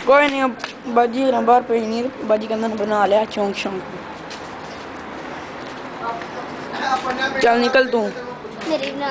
कोई नहीं, बाजी बाहर पे नहीं, बाजी का अंदर बना लिया चौंक शौक। चल निकल तू। मेरी बना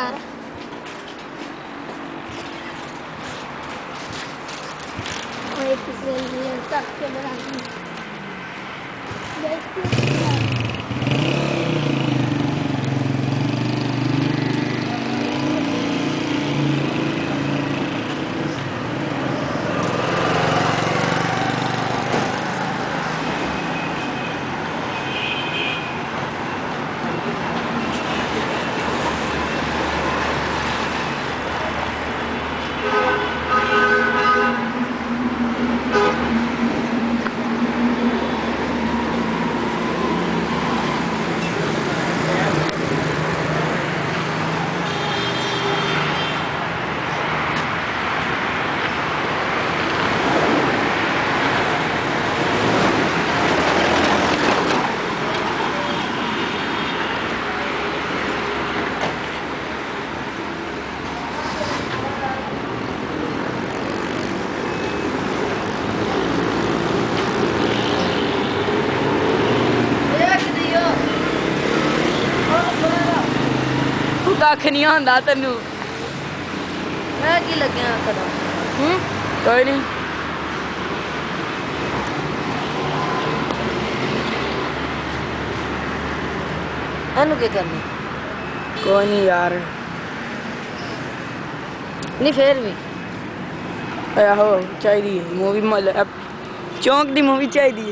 कख नहीं आंदा तेनू, मैं की लग्या करा। कोई नहीं। एनू क्या करना? कोई नहीं यार, नहीं फिर भी आहो चाहिए मूवी, मतलब चौंक दी मूवी चाहिए।